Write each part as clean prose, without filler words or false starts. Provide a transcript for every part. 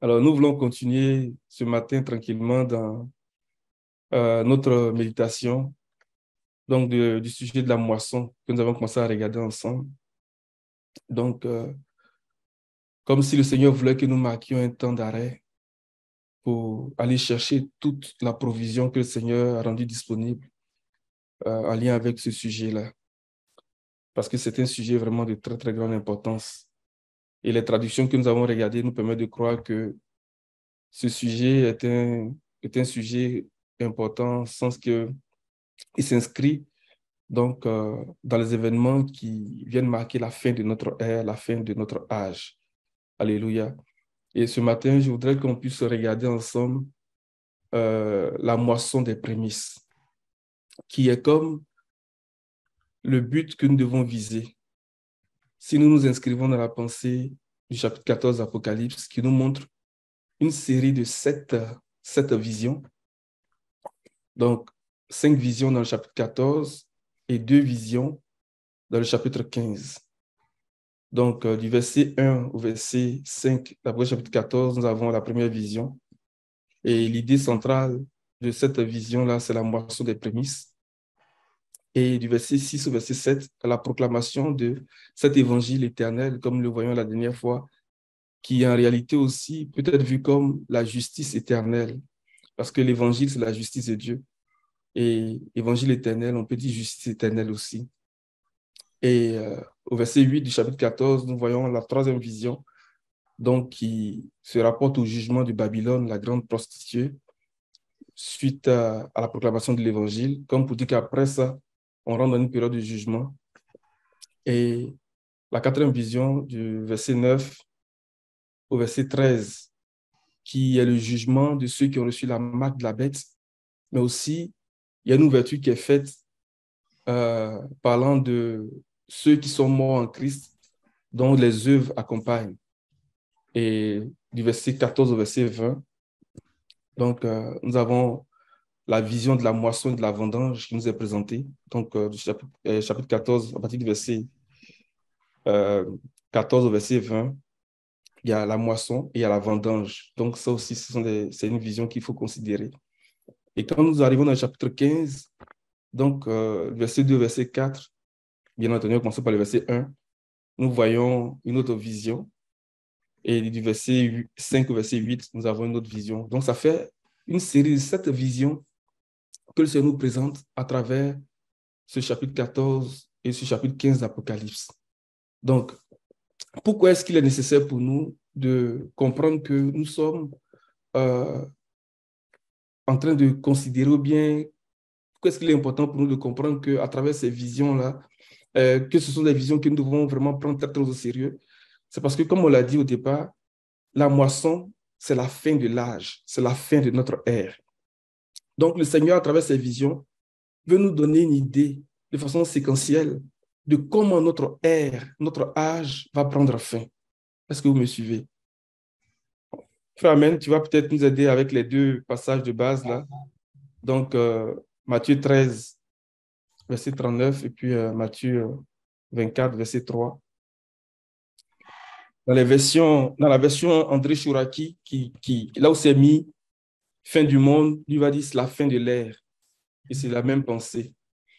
Alors, nous voulons continuer ce matin tranquillement dans notre méditation, donc du sujet de la moisson que nous avons commencé à regarder ensemble. Donc, comme si le Seigneur voulait que nous marquions un temps d'arrêt pour aller chercher toute la provision que le Seigneur a rendue disponible en lien avec ce sujet-là. Parce que c'est un sujet vraiment de très, très grande importance. Et les traductions que nous avons regardées nous permettent de croire que ce sujet est un sujet important, en ce sens qu'il s'inscrit donc dans les événements qui viennent marquer la fin de notre ère, la fin de notre âge. Alléluia. Et ce matin, je voudrais qu'on puisse regarder ensemble la moisson des prémices, qui est comme le but que nous devons viser. Si nous nous inscrivons dans la pensée du chapitre 14 d'Apocalypse, qui nous montre une série de sept visions, donc 5 visions dans le chapitre 14 et 2 visions dans le chapitre 15. Donc, du verset 1 au verset 5, d'après le chapitre 14, nous avons la première vision. Et l'idée centrale de cette vision-là, c'est la moisson des prémices. Et du verset 6 au verset 7, la proclamation de cet évangile éternel, comme nous le voyons la dernière fois, qui est en réalité aussi peut être vu comme la justice éternelle, parce que l'évangile, c'est la justice de Dieu. Et évangile éternel, on peut dire justice éternelle aussi. Et au verset 8 du chapitre 14, nous voyons la troisième vision, donc qui se rapporte au jugement de Babylone, la grande prostituée, suite à la proclamation de l'évangile, comme pour dire qu'après ça, on rentre dans une période de jugement. Et la quatrième vision du verset 9 au verset 13, qui est le jugement de ceux qui ont reçu la marque de la bête, mais aussi, il y a une ouverture qui est faite parlant de ceux qui sont morts en Christ, dont les œuvres accompagnent. Et du verset 14 au verset 20, donc nous avons la vision de la moisson et de la vendange qui nous est présentée. Donc, du chapitre 14, à partir du verset 14 au verset 20, il y a la moisson et il y a la vendange. Donc, ça aussi, c'est une vision qu'il faut considérer. Et quand nous arrivons dans le chapitre 15, donc, verset 2, verset 4, bien entendu, on commence par le verset 1, nous voyons une autre vision. Et du verset 5 au verset 8, nous avons une autre vision. Donc, ça fait une série de 7 visions que le Seigneur nous présente à travers ce chapitre 14 et ce chapitre 15 d'Apocalypse. Donc, pourquoi est-ce qu'il est nécessaire pour nous de comprendre que nous sommes en train de considérer ou bien pourquoi est-ce qu'il est important pour nous de comprendre qu'à travers ces visions-là, que ce sont des visions que nous devons vraiment prendre très, très au sérieux? C'est parce que, comme on l'a dit au départ, la moisson, c'est la fin de l'âge, c'est la fin de notre ère. Donc, le Seigneur, à travers ces visions, veut nous donner une idée de façon séquentielle de comment notre ère, notre âge va prendre fin. Est-ce que vous me suivez? Frère Amen, tu vas peut-être nous aider avec les 2 passages de base là. Donc, Matthieu 13, verset 39, et puis Matthieu 24, verset 3. Dans la version André Chouraki, là où c'est mis fin du monde, lui va dire c'est la fin de l'ère. Et c'est la même pensée.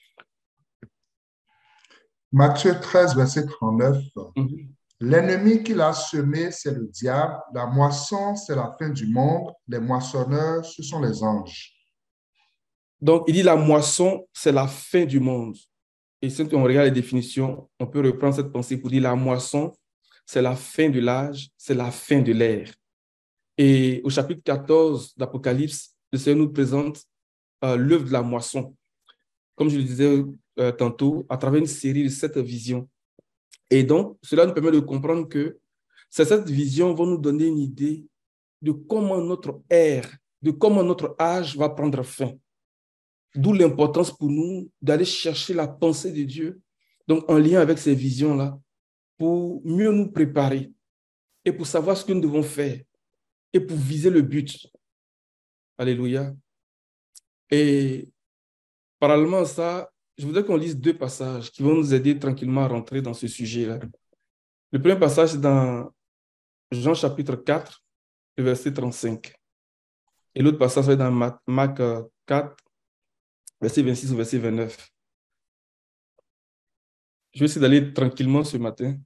Matthieu 13, verset 39. Mm-hmm. L'ennemi qu'il a semé, c'est le diable. La moisson, c'est la fin du monde. Les moissonneurs, ce sont les anges. Donc, il dit la moisson, c'est la fin du monde. Et si on regarde les définitions, on peut reprendre cette pensée pour dire la moisson, c'est la fin de l'âge, c'est la fin de l'ère. Et au chapitre 14 d'Apocalypse, le Seigneur nous présente l'œuvre de la moisson. Comme je le disais tantôt, à travers une série de 7 visions. Et donc, cela nous permet de comprendre que ces 7 visions vont nous donner une idée de comment notre ère, de comment notre âge va prendre fin. D'où l'importance pour nous d'aller chercher la pensée de Dieu, donc en lien avec ces visions-là, pour mieux nous préparer et pour savoir ce que nous devons faire et pour viser le but. Alléluia. Et parallèlement à ça, je voudrais qu'on lise 2 passages qui vont nous aider tranquillement à rentrer dans ce sujet-là. Le premier passage, c'est dans Jean chapitre 4, le verset 35. Et l'autre passage va être dans Marc 4, verset 26 au verset 29. Je vais essayer d'aller tranquillement ce matin.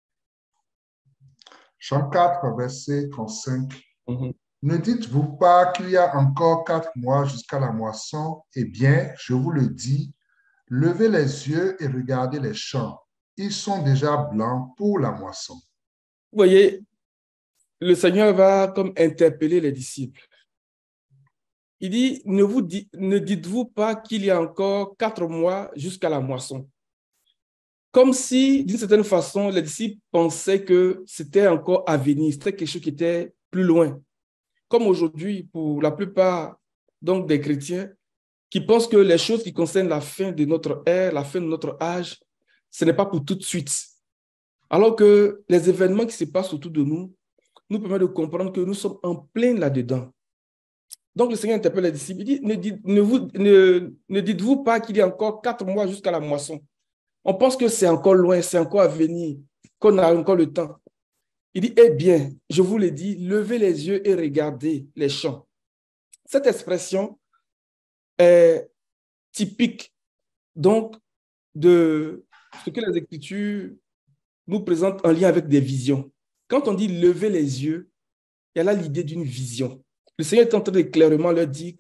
Jean 4, verset 35. Mhm. Ne dites-vous pas qu'il y a encore 4 mois jusqu'à la moisson? Eh bien, je vous le dis, levez les yeux et regardez les champs. Ils sont déjà blancs pour la moisson. Vous voyez, le Seigneur va comme interpeller les disciples. Il dit, ne dites-vous pas qu'il y a encore 4 mois jusqu'à la moisson. Comme si, d'une certaine façon, les disciples pensaient que c'était encore à venir, c'était quelque chose qui était plus loin. Comme aujourd'hui, pour la plupart donc, des chrétiens, qui pensent que les choses qui concernent la fin de notre ère, la fin de notre âge, ce n'est pas pour tout de suite. Alors que les événements qui se passent autour de nous nous permettent de comprendre que nous sommes en plein là-dedans. Donc le Seigneur interpelle les disciples, il dit, ne dites-vous pas qu'il y a encore 4 mois jusqu'à la moisson. On pense que c'est encore loin, c'est encore à venir, qu'on a encore le temps. Il dit, eh bien, je vous le dis, levez les yeux et regardez les champs. Cette expression est typique donc de ce que les Écritures nous présentent en lien avec des visions. Quand on dit lever les yeux, il y a là l'idée d'une vision. Le Seigneur est en train de clairement leur dire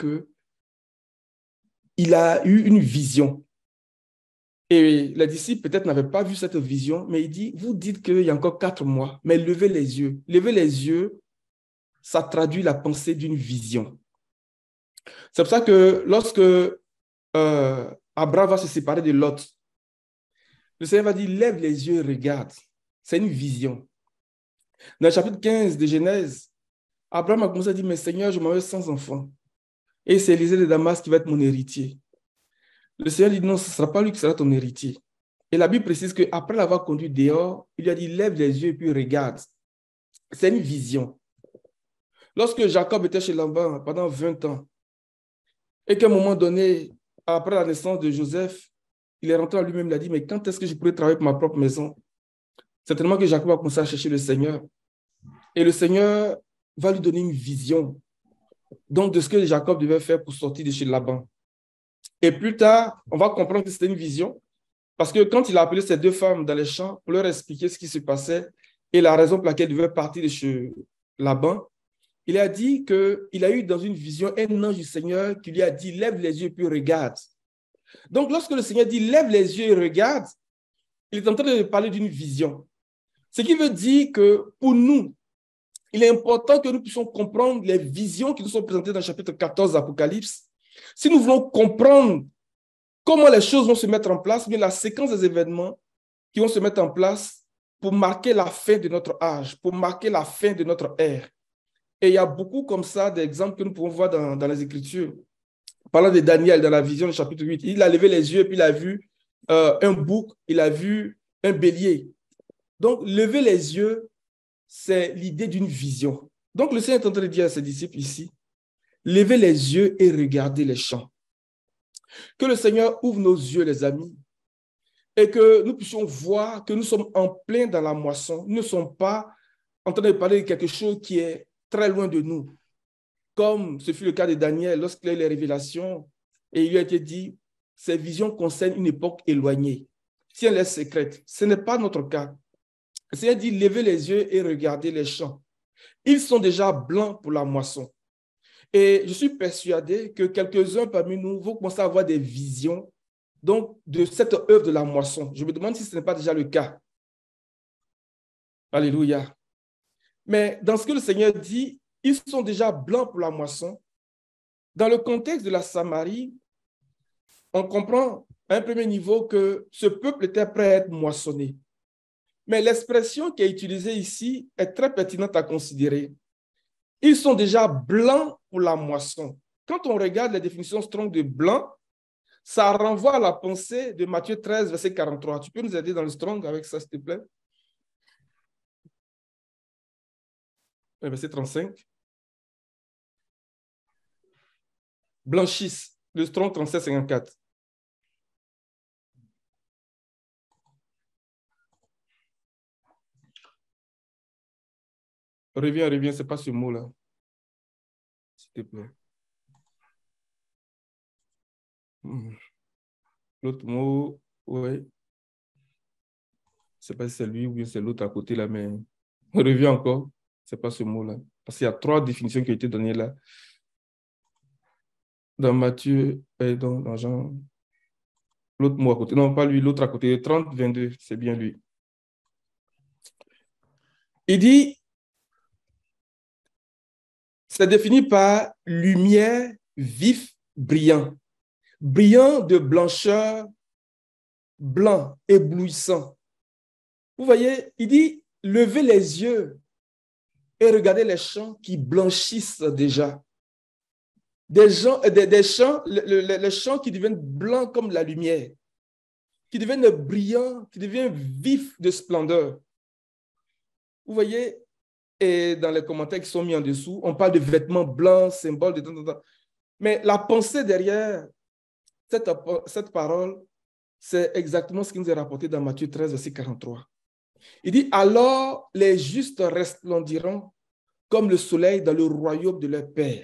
qu'il a eu une vision. Et les disciples peut-être n'avaient pas vu cette vision, mais il dit, vous dites qu'il y a encore 4 mois, mais levez les yeux. Lever les yeux, ça traduit la pensée d'une vision. C'est pour ça que lorsque Abraham va se séparer de Lot, le Seigneur va dire, lève les yeux et regarde. C'est une vision. Dans le chapitre 15 de Genèse, Abraham a commencé à dire, mais Seigneur, je m'en vais sans enfant. Et c'est Élisée de Damas qui va être mon héritier. Le Seigneur dit, non, ce ne sera pas lui qui sera ton héritier. Et la Bible précise qu'après l'avoir conduit dehors, il lui a dit, lève les yeux et puis regarde. C'est une vision. Lorsque Jacob était chez Laban pendant 20 ans, et qu'à un moment donné, après la naissance de Joseph, il est rentré en lui-même, il a dit, mais quand est-ce que je pourrais travailler pour ma propre maison? Certainement que Jacob a commencé à chercher le Seigneur. Et le Seigneur va lui donner une vision donc de ce que Jacob devait faire pour sortir de chez Laban. Et plus tard, on va comprendre que c'était une vision, parce que quand il a appelé ces deux femmes dans les champs pour leur expliquer ce qui se passait et la raison pour laquelle il devait partir de chez Laban, il a dit qu'il a eu dans une vision un ange du Seigneur qui lui a dit, lève les yeux puis regarde. Donc, lorsque le Seigneur dit, lève les yeux et regarde, il est en train de parler d'une vision. Ce qui veut dire que pour nous, il est important que nous puissions comprendre les visions qui nous sont présentées dans le chapitre 14 d'Apocalypse. Si nous voulons comprendre comment les choses vont se mettre en place, bien la séquence des événements qui vont se mettre en place pour marquer la fin de notre âge, pour marquer la fin de notre ère. Et il y a beaucoup comme ça d'exemples que nous pouvons voir dans les Écritures. Parlant de Daniel dans la vision du chapitre 8, il a levé les yeux et puis il a vu un bouc, il a vu un bélier. Donc, lever les yeux, c'est l'idée d'une vision. Donc, le Seigneur est en train de dire à ses disciples ici, levez les yeux et regardez les champs. Que le Seigneur ouvre nos yeux, les amis, et que nous puissions voir que nous sommes en plein dans la moisson. Nous ne sommes pas en train de parler de quelque chose qui est très loin de nous, comme ce fut le cas de Daniel lorsqu'il a eu les révélations et il lui a été dit, ces visions concernent une époque éloignée. Si elle est secrète, ce n'est pas notre cas. Le Seigneur dit, levez les yeux et regardez les champs. Ils sont déjà blancs pour la moisson. Et je suis persuadé que quelques-uns parmi nous vont commencer à avoir des visions donc, de cette œuvre de la moisson. Je me demande si ce n'est pas déjà le cas. Alléluia. Mais dans ce que le Seigneur dit, ils sont déjà blancs pour la moisson. Dans le contexte de la Samarie, on comprend à un premier niveau que ce peuple était prêt à être moissonné. Mais l'expression qui est utilisée ici est très pertinente à considérer. Ils sont déjà blancs pour la moisson. Quand on regarde la définition Strong de blanc, ça renvoie à la pensée de Matthieu 13, verset 43. Tu peux nous aider dans le Strong avec ça, s'il te plaît? Verset 35. Blanchissent. Le Strong 37, 54. Reviens, ce n'est pas ce mot-là. s'il te plaît. L'autre mot, oui. Je ne sais pas si c'est lui ou bien c'est l'autre à côté là, mais on revient encore. Ce n'est pas ce mot-là. Parce qu'il y a 3 définitions qui ont été données là. Dans Matthieu et dans Jean. L'autre mot à côté. Non, pas lui, l'autre à côté. 30, 22, c'est bien lui. Il dit, c'est défini par lumière, vif, brillant. Brillant de blancheur, blanc, éblouissant. Vous voyez, il dit, levez les yeux et regardez les champs qui blanchissent déjà. Des champs, les champs qui deviennent blancs comme la lumière, qui deviennent brillants, qui deviennent vifs de splendeur. Vous voyez, et dans les commentaires qui sont mis en dessous, on parle de vêtements blancs, symbole de temps. Mais la pensée derrière cette parole, c'est exactement ce qui nous est rapporté dans Matthieu 13, verset 43. Il dit, alors les justes resplendiront comme le soleil dans le royaume de leur Père.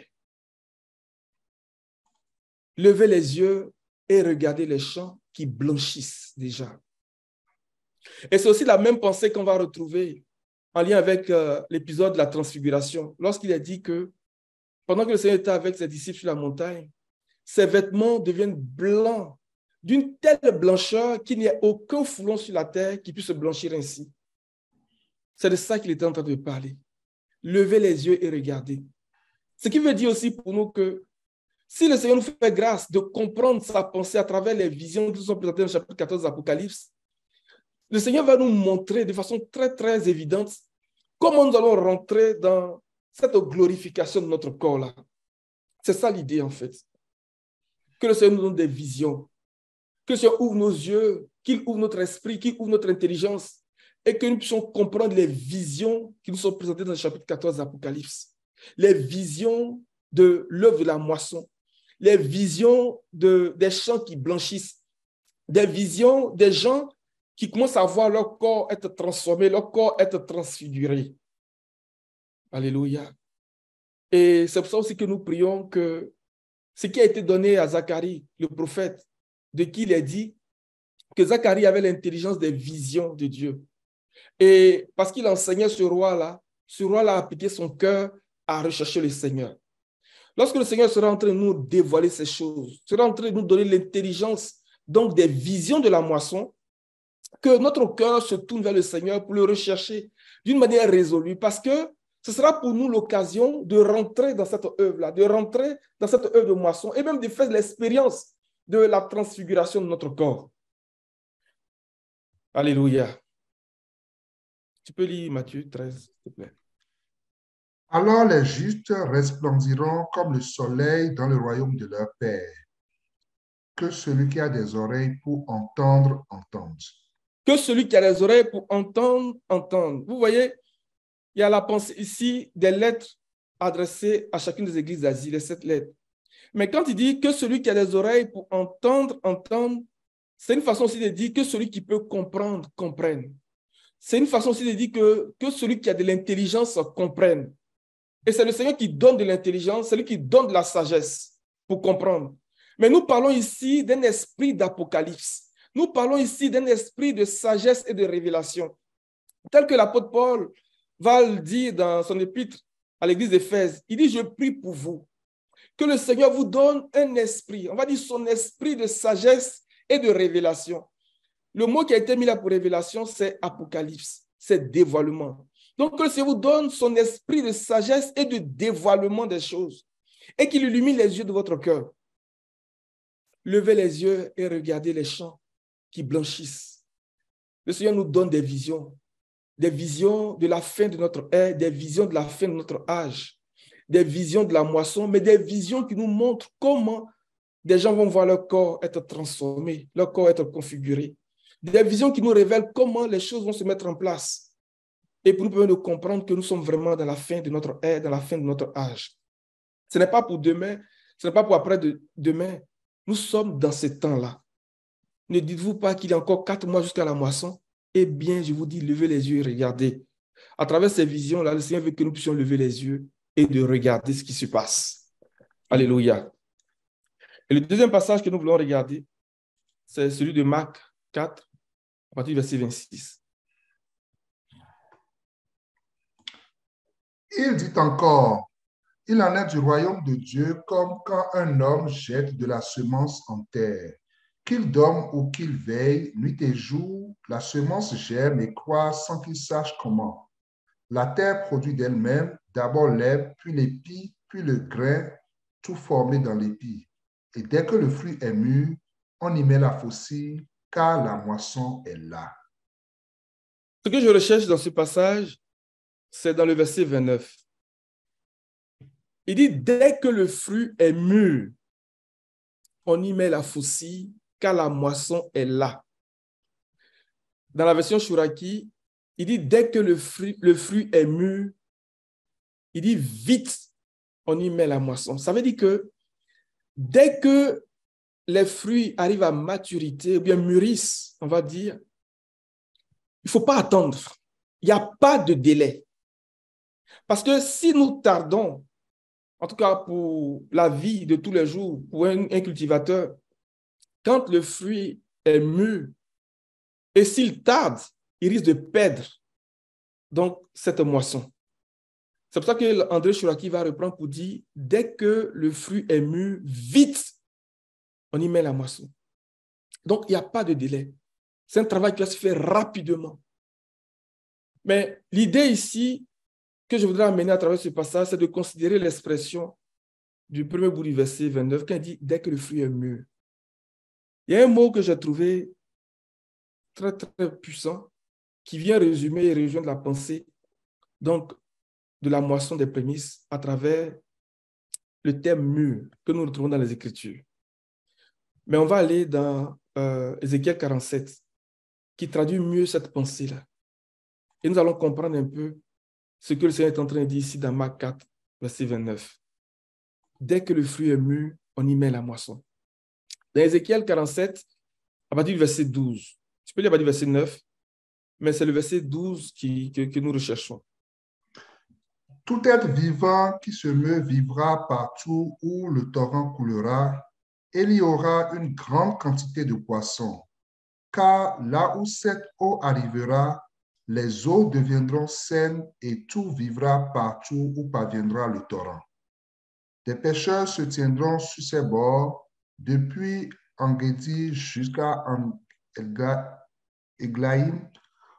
Levez les yeux et regardez les champs qui blanchissent déjà. Et c'est aussi la même pensée qu'on va retrouver en lien avec l'épisode de la transfiguration, lorsqu'il a dit que pendant que le Seigneur était avec ses disciples sur la montagne, ses vêtements deviennent blancs, d'une telle blancheur qu'il n'y a aucun foulon sur la terre qui puisse se blanchir ainsi. C'est de ça qu'il était en train de parler. Levez les yeux et regardez. Ce qui veut dire aussi pour nous que si le Seigneur nous fait grâce de comprendre sa pensée à travers les visions qui nous sont présentées dans le chapitre 14 de l'Apocalypse, le Seigneur va nous montrer de façon très, très évidente comment nous allons rentrer dans cette glorification de notre corps-là. C'est ça l'idée, en fait. Que le Seigneur nous donne des visions, que le Seigneur ouvre nos yeux, qu'il ouvre notre esprit, qu'il ouvre notre intelligence, et que nous puissions comprendre les visions qui nous sont présentées dans le chapitre 14 de l'Apocalypse. Les visions de l'œuvre de la moisson, les visions des champs qui blanchissent, des visions des gens qui commencent à voir leur corps être transformé, leur corps être transfiguré. Alléluia. Et c'est pour ça aussi que nous prions que ce qui a été donné à Zacharie, le prophète, de qui il est dit que Zacharie avait l'intelligence des visions de Dieu. Et parce qu'il enseignait ce roi-là a appliqué son cœur à rechercher le Seigneur. Lorsque le Seigneur sera en train de nous dévoiler ces choses, sera en train de nous donner l'intelligence, donc des visions de la moisson, que notre cœur se tourne vers le Seigneur pour le rechercher d'une manière résolue, parce que ce sera pour nous l'occasion de rentrer dans cette œuvre-là, de rentrer dans cette œuvre de moisson et même de faire l'expérience de la transfiguration de notre corps. Alléluia. Tu peux lire Matthieu 13, s'il te plaît. Alors les justes resplendiront comme le soleil dans le royaume de leur Père. Que celui qui a des oreilles pour entendre, entende. Que celui qui a des oreilles pour entendre, entende. Vous voyez, il y a la pensée ici des lettres adressées à chacune des églises d'Asie, les 7 lettres. Mais quand il dit que celui qui a des oreilles pour entendre, entende, c'est une façon aussi de dire que celui qui peut comprendre, comprenne. C'est une façon aussi de dire que celui qui a de l'intelligence comprenne. Et c'est le Seigneur qui donne de l'intelligence, c'est lui qui donne de la sagesse pour comprendre. Mais nous parlons ici d'un esprit d'apocalypse. Nous parlons ici d'un esprit de sagesse et de révélation. Tel que l'apôtre Paul va le dire dans son épître à l'église d'Éphèse. Il dit, je prie pour vous, que le Seigneur vous donne un esprit, on va dire son esprit de sagesse et de révélation. Le mot qui a été mis là pour révélation, c'est apocalypse, c'est dévoilement. Donc, que le Seigneur vous donne son esprit de sagesse et de dévoilement des choses et qu'il illumine les yeux de votre cœur. Levez les yeux et regardez les champs qui blanchissent. Le Seigneur nous donne des visions de la fin de notre ère, des visions de la fin de notre âge, des visions de la moisson, mais des visions qui nous montrent comment des gens vont voir leur corps être transformé, leur corps être configuré. Des visions qui nous révèlent comment les choses vont se mettre en place. Et pour nous permettre de comprendre que nous sommes vraiment dans la fin de notre ère, dans la fin de notre âge. Ce n'est pas pour demain, ce n'est pas pour après-demain. Nous sommes dans ce temps-là. Ne dites-vous pas qu'il y a encore 4 mois jusqu'à la moisson? Eh bien, je vous dis, levez les yeux et regardez. À travers ces visions-là, le Seigneur veut que nous puissions lever les yeux et de regarder ce qui se passe. Alléluia. Et le deuxième passage que nous voulons regarder, c'est celui de Marc 4, à partir du verset 26. Il dit encore, il en est du royaume de Dieu comme quand un homme jette de la semence en terre. Qu'il dorme ou qu'il veille, nuit et jour, la semence germe et croît sans qu'il sache comment. La terre produit d'elle-même d'abord l'herbe, puis l'épi, puis le grain, tout formé dans l'épi. Et dès que le fruit est mûr, on y met la faucille, car la moisson est là. Ce que je recherche dans ce passage, c'est dans le verset 29. Il dit, dès que le fruit est mûr, on y met la faucille, car la moisson est là. Dans la version Chouraki, il dit, dès que le fruit est mûr, il dit, vite, on y met la moisson. Ça veut dire que dès que les fruits arrivent à maturité, ou bien mûrissent, on va dire, il ne faut pas attendre. Il n'y a pas de délai. Parce que si nous tardons, en tout cas pour la vie de tous les jours, pour un cultivateur, quand le fruit est mûr, et s'il tarde, il risque de perdre donc cette moisson. C'est pour ça que André Chouraki va reprendre pour dire, dès que le fruit est mûr, vite, on y met la moisson. Donc, il n'y a pas de délai. C'est un travail qui va se faire rapidement. Mais l'idée ici que je voudrais amener à travers ce passage, c'est de considérer l'expression du premier bout du verset 29, quand il dit « dès que le fruit est mûr ». Il y a un mot que j'ai trouvé très, très puissant qui vient résumer et rejoindre la pensée donc, de la moisson des prémices à travers le terme « mûr » que nous retrouvons dans les Écritures. Mais on va aller dans Ézéchiel 47, qui traduit mieux cette pensée-là. Et nous allons comprendre un peu ce que le Seigneur est en train de dire ici dans Marc 4, verset 29. Dès que le fruit est mûr, on y met la moisson. Dans Ézéchiel 47, à partir du verset 12, je peux lire à partir du verset 9, mais c'est le verset 12 que nous recherchons. Tout être vivant qui se meut vivra partout où le torrent coulera, et il y aura une grande quantité de poissons, car là où cette eau arrivera, les eaux deviendront saines et tout vivra partout où parviendra le torrent. Des pêcheurs se tiendront sur ses bords, depuis Engedi jusqu'à Eglaïm.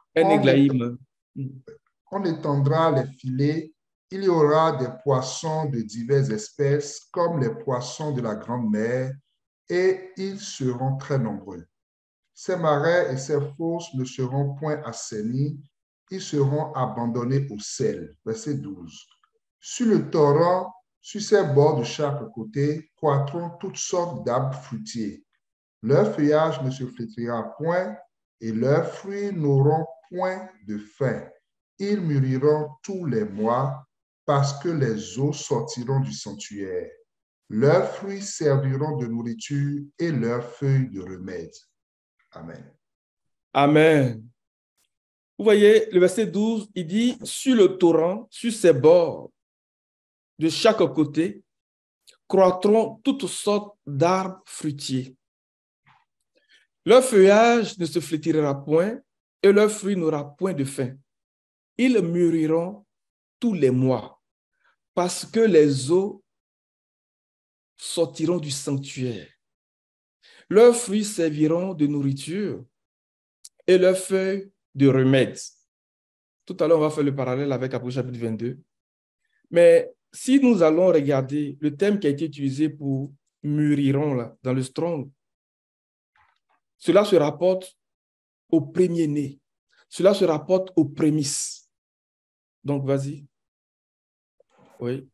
On étendra les filets. Il y aura des poissons de diverses espèces, comme les poissons de la grande mer, et ils seront très nombreux. Ces marais et ces fosses ne seront point assainis, ils seront abandonnés au sel. Verset 12. Sur le torrent, sur ses bords de chaque côté, croîtront toutes sortes d'arbres fruitiers. Leur feuillage ne se flétrira point, et leurs fruits n'auront point de fin. Ils mûriront tous les mois, parce que les eaux sortiront du sanctuaire. Leurs fruits serviront de nourriture et leurs feuilles de remède. Amen. Amen. Vous voyez, le verset 12, il dit, sur le torrent, sur ses bords, de chaque côté, croîtront toutes sortes d'arbres fruitiers. Leur feuillage ne se flétrira point et leur fruit n'aura point de fin. Ils mûriront tous les mois parce que les eaux sortiront du sanctuaire. Leurs fruits serviront de nourriture et leurs feuilles de remède. Tout à l'heure, on va faire le parallèle avec Apocalypse chapitre 22. Mais si nous allons regarder le thème qui a été utilisé pour mûriront là, dans le Strong, cela se rapporte au premier-né. Cela se rapporte aux prémices. Donc, vas-y. Oui.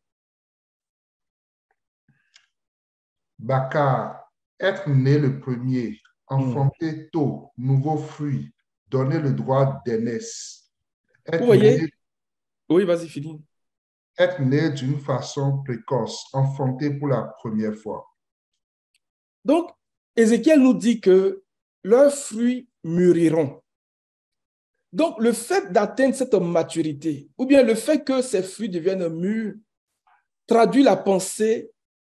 Bakar, être né le premier, enfanté tôt, nouveau fruit, donner le droit d'aînesse. Vous voyez? Oui, vas-y, finis. Être né d'une façon précoce, enfanté pour la première fois. Donc, Ézéchiel nous dit que leurs fruits mûriront. Donc, le fait d'atteindre cette maturité, ou bien le fait que ces fruits deviennent mûrs, traduit la pensée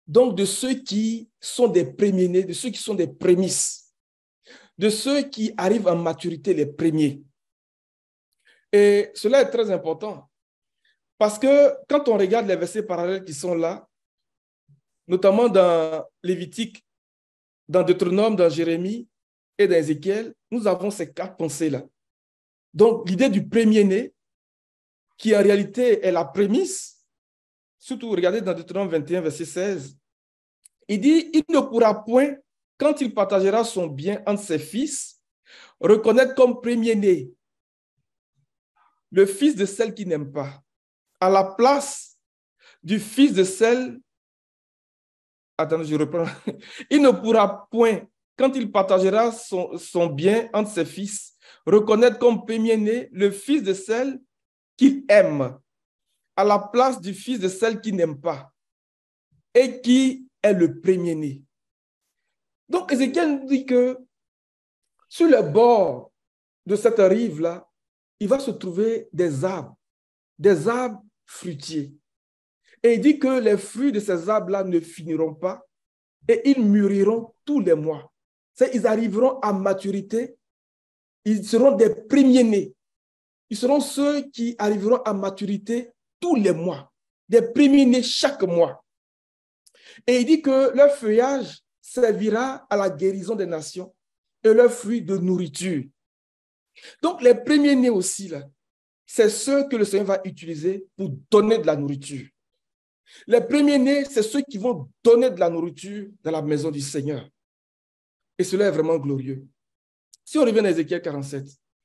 Donc, de ceux qui sont des premiers-nés, de ceux qui sont des prémices, de ceux qui arrivent en maturité les premiers. Et cela est très important parce que quand on regarde les versets parallèles qui sont là, notamment dans Lévitique, dans Deutéronome, dans Jérémie et dans Ézéchiel, nous avons ces 4 pensées-là. Donc, l'idée du premier-né, qui en réalité est la prémisse, surtout regardez dans Deutéronome 21, verset 16, il dit, il ne pourra point, quand il partagera son bien entre ses fils, reconnaître comme premier-né le fils de celle qui n'aime pas, à la place du fils de celle... Attendez, je reprends. Il ne pourra point, quand il partagera son bien entre ses fils, reconnaître comme premier-né le fils de celle qu'il aime, à la place du fils de celle qui n'aime pas, et qui est le premier-né. Donc, Ézéchiel dit que sur le bord de cette rive-là, il va se trouver des arbres fruitiers. Et il dit que les fruits de ces arbres-là ne finiront pas et ils mûriront tous les mois. Ils arriveront à maturité, ils seront des premiers-nés. Ils seront ceux qui arriveront à maturité tous les mois, des premiers-nés chaque mois. Et il dit que leur feuillage servira à la guérison des nations et leur fruit de nourriture. Donc, les premiers-nés aussi, là, c'est ceux que le Seigneur va utiliser pour donner de la nourriture. Les premiers-nés, c'est ceux qui vont donner de la nourriture dans la maison du Seigneur. Et cela est vraiment glorieux. Si on revient à Ézéchiel 47,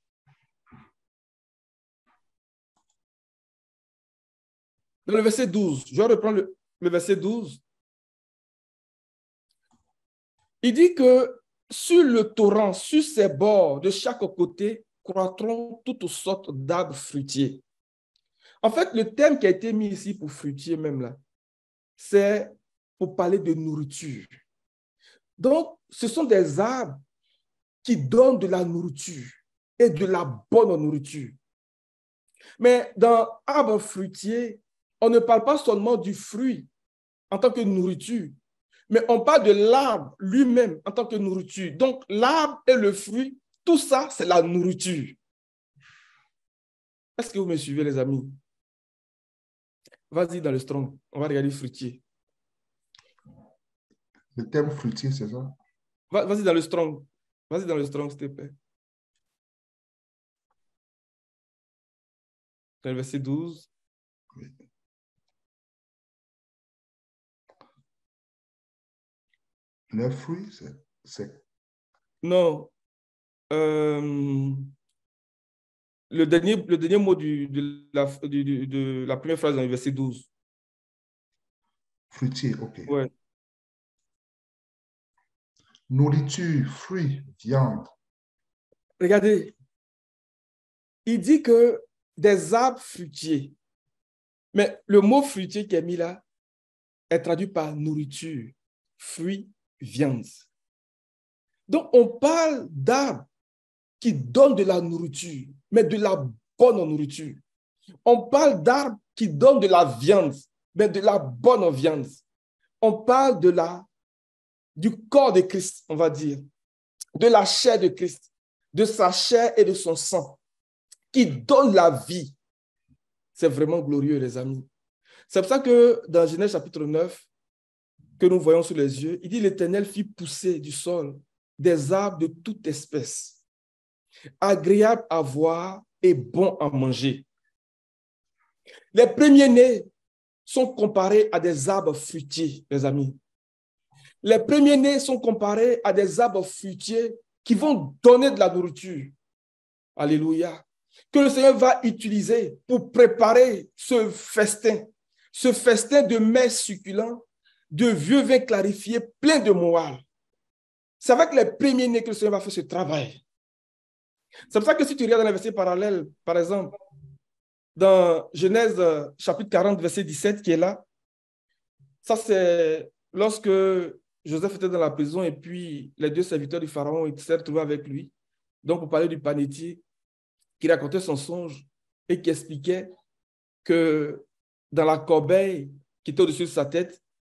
dans le verset 12, je vais reprendre le verset 12. Il dit que sur le torrent, sur ses bords, de chaque côté, croîtront toutes sortes d'arbres fruitiers. En fait, le thème qui a été mis ici pour fruitier même là, c'est pour parler de nourriture. Donc, ce sont des arbres qui donnent de la nourriture et de la bonne nourriture. Mais dans arbre fruitier, on ne parle pas seulement du fruit en tant que nourriture, mais on parle de l'arbre lui-même en tant que nourriture. Donc, l'arbre et le fruit, tout ça, c'est la nourriture. Est-ce que vous me suivez, les amis? Vas-y dans le strong, on va regarder fruitier. Le thème fruitier, c'est ça? Vas-y dans le strong. Vas-y dans le strong, s'il te plaît. Dans le verset 12. Oui. Le fruit, c'est... Non. Le dernier mot de la première phrase dans le verset 12. Fruitier, ok. Ouais. Nourriture, fruits, viande. Regardez, il dit que des arbres fruitiers. Mais le mot fruitier qui est mis là est traduit par nourriture, fruits, viande. Donc, on parle d'arbres qui donnent de la nourriture, mais de la bonne nourriture. On parle d'arbres qui donnent de la viande, mais de la bonne viande. On parle du corps de Christ, on va dire, de la chair de Christ, de sa chair et de son sang, qui donne la vie. C'est vraiment glorieux, les amis. C'est pour ça que dans Genèse chapitre 9, que nous voyons sous les yeux, il dit l'Éternel fit pousser du sol des arbres de toute espèce, agréables à voir et bons à manger. Les premiers-nés sont comparés à des arbres fruitiers, les amis. Les premiers-nés sont comparés à des arbres fruitiers qui vont donner de la nourriture. Alléluia. Que le Seigneur va utiliser pour préparer ce festin de mets succulents, de vieux vins clarifiés, pleins de morale. C'est avec les premiers-nés que le Seigneur va faire ce travail. C'est pour ça que si tu regardes dans les versets parallèles, par exemple, dans Genèse chapitre 40, verset 17 qui est là, ça c'est lorsque Joseph était dans la prison et puis les 2 serviteurs du Pharaon s'étaient retrouvés avec lui. Donc, pour parler du panetier, qui racontait son songe et qui expliquait que dans la corbeille qui était au-dessus de sa tête,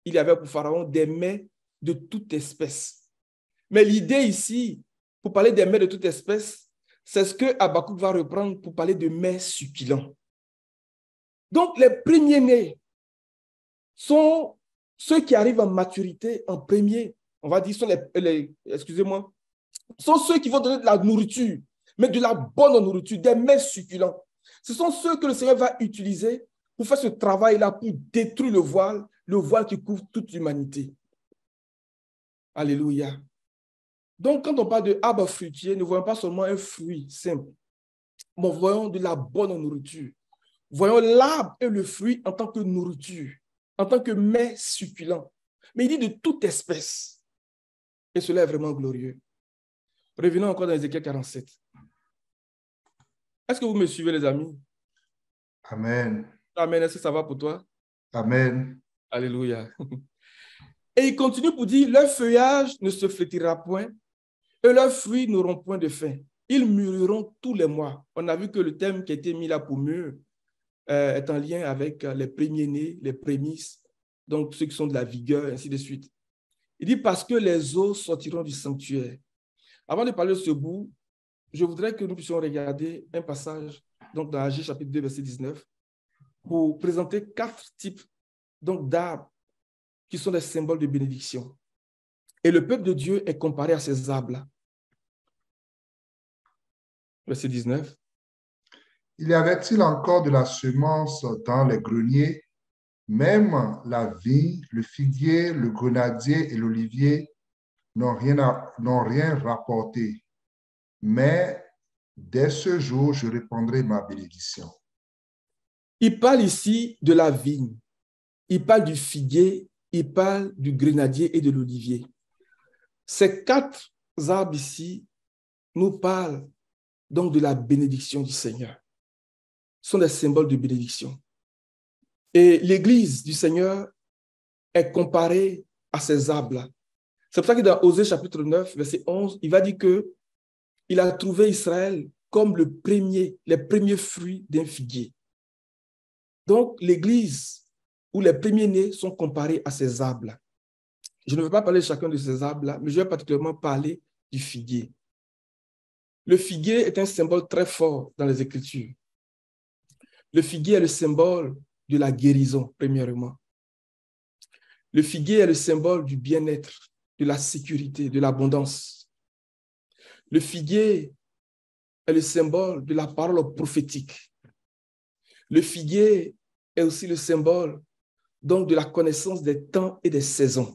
il y avait pour Pharaon des mets de toute espèce. Mais l'idée ici, pour parler des mets de toute espèce, c'est ce que Habakkuk va reprendre pour parler de mets succulents. Donc, les premiers-nés sont ceux qui arrivent en maturité en premier. On va dire, sont excusez-moi, sont ceux qui vont donner de la nourriture, mais de la bonne nourriture, des mets succulents. Ce sont ceux que le Seigneur va utiliser pour faire ce travail-là, pour détruire le voile qui couvre toute l'humanité. Alléluia. Donc, quand on parle de arbre fruitier, ne voyons pas seulement un fruit simple, mais voyons de la bonne nourriture. Voyons l'arbre et le fruit en tant que nourriture, en tant que mets succulent. Mais il dit de toute espèce. Et cela est vraiment glorieux. Revenons encore dans Ézéchiel 47. Est-ce que vous me suivez, les amis? Amen. Amen. Est-ce que ça va pour toi? Amen. Alléluia. Et il continue pour dire, leur feuillage ne se flétrira point et leurs fruits n'auront point de fin. Ils mûriront tous les mois. On a vu que le thème qui a été mis là pour mûr est en lien avec les premiers-nés, les prémices, donc ceux qui sont de la vigueur, ainsi de suite. Il dit, parce que les eaux sortiront du sanctuaire. Avant de parler de ce bout, je voudrais que nous puissions regarder un passage donc dans Agis chapitre 2, verset 19, pour présenter 4 types d'arbres qui sont des symboles de bénédiction. Et le peuple de Dieu est comparé à ces arbres-là. Verset 19. Il y avait-il encore de la semence dans les greniers? Même la vigne, le figuier, le grenadier et l'olivier n'ont rien rapporté. Mais dès ce jour, je répandrai ma bénédiction. Il parle ici de la vigne. Il parle du figuier, il parle du grenadier et de l'olivier. Ces 4 arbres ici nous parlent donc de la bénédiction du Seigneur. Ce sont des symboles de bénédiction. Et l'Église du Seigneur est comparée à ces arbres-là. C'est pour ça que dans Osée chapitre 9, verset 11, il va dire qu'il a trouvé Israël comme les premiers fruits d'un figuier. Donc, l'Église où les premiers-nés sont comparés à ces arbres-là. Je ne vais pas parler de chacun de ces arbres-là, mais je vais particulièrement parler du figuier. Le figuier est un symbole très fort dans les Écritures. Le figuier est le symbole de la guérison, premièrement. Le figuier est le symbole du bien-être, de la sécurité, de l'abondance. Le figuier est le symbole de la parole prophétique. Le figuier est aussi le symbole donc de la connaissance des temps et des saisons.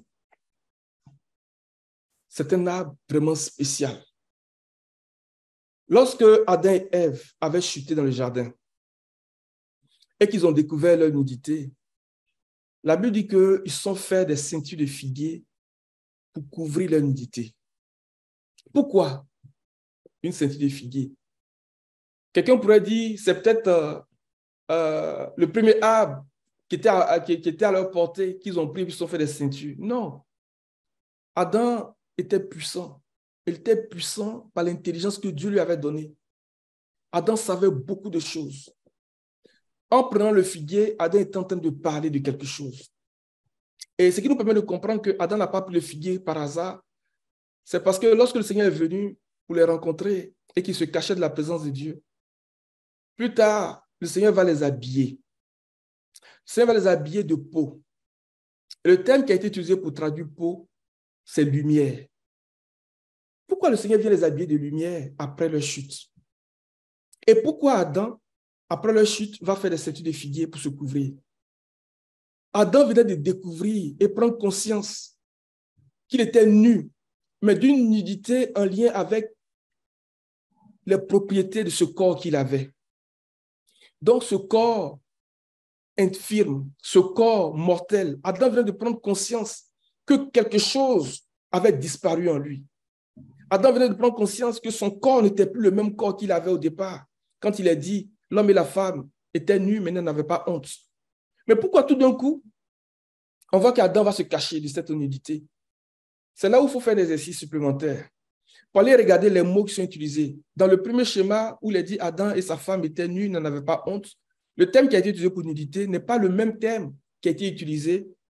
C'est un arbre vraiment spécial. Lorsque Adam et Ève avaient chuté dans le jardin et qu'ils ont découvert leur nudité, la Bible dit qu'ils sont faits des ceintures de figuier pour couvrir leur nudité. Pourquoi une ceinture de figuier? Quelqu'un pourrait dire, c'est peut-être le premier arbre qui était à leur portée, qu'ils ont pris et ils se sont fait des ceintures. Non. Adam était puissant. Il était puissant par l'intelligence que Dieu lui avait donnée. Adam savait beaucoup de choses. En prenant le figuier, Adam était en train de parler de quelque chose. Et ce qui nous permet de comprendre que Adam n'a pas pris le figuier par hasard, c'est parce que lorsque le Seigneur est venu pour les rencontrer et qu'il se cachait de la présence de Dieu, plus tard, le Seigneur va les habiller. Le Seigneur va les habiller de peau. Et le terme qui a été utilisé pour traduire peau, c'est lumière. Pourquoi le Seigneur vient les habiller de lumière après leur chute? Et pourquoi Adam, après leur chute, va faire des ceintures de figuier pour se couvrir? Adam venait de découvrir et prendre conscience qu'il était nu, mais d'une nudité en lien avec les propriétés de ce corps qu'il avait. Donc ce corps infirme, ce corps mortel, Adam venait de prendre conscience que quelque chose avait disparu en lui. Adam venait de prendre conscience que son corps n'était plus le même corps qu'il avait au départ. Quand il a dit, l'homme et la femme étaient nus, mais n'avaient pas honte. Mais pourquoi tout d'un coup, on voit qu'Adam va se cacher de cette nudité? C'est là où il faut faire des exercices supplémentaires. Pour aller regarder les mots qui sont utilisés. Dans le premier schéma où il est dit Adam et sa femme étaient nus, n'en avaient pas honte, le thème qui a été utilisé pour nudité n'est pas le même thème qui a été utilisé